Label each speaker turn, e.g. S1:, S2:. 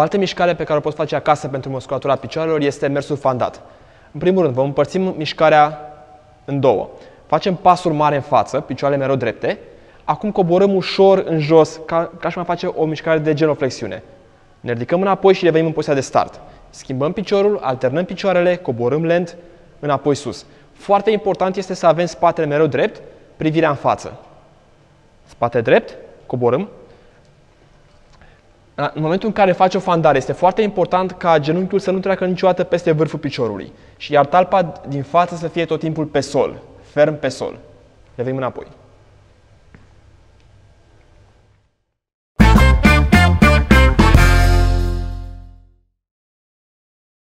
S1: altă mișcare pe care o poți face acasă pentru musculatura picioarelor este mersul fandat. În primul rând, vom împărți mișcarea în două. Facem pasuri mari în față, picioarele mereu drepte. Acum coborâm ușor în jos, ca și mai face o mișcare de genoflexiune. Ne ridicăm înapoi și revenim în poziția de start. Schimbăm piciorul, alternăm picioarele, coborâm lent, înapoi sus. Foarte important este să avem spatele mereu drept, privirea în față. Spate drept, coborâm. În momentul în care faci o fandare, este foarte important ca genunchiul să nu treacă niciodată peste vârful piciorului. Iar talpa din față să fie tot timpul pe sol, ferm pe sol. Revenim înapoi.